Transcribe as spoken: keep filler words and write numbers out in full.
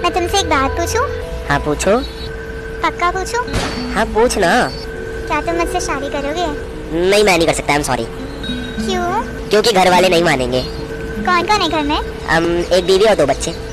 मैं तुमसे एक बात पूछूं? हाँ पूछो। पक्का पूछूं? हाँ पूछ ना। क्या तुम मुझसे शादी करोगे? नहीं मैं नहीं कर सकता, आई एम सॉरी। क्यों? क्योंकि घर वाले नहीं मानेंगे। कौन कौन है घर में? हम एक बीवी और दो बच्चे।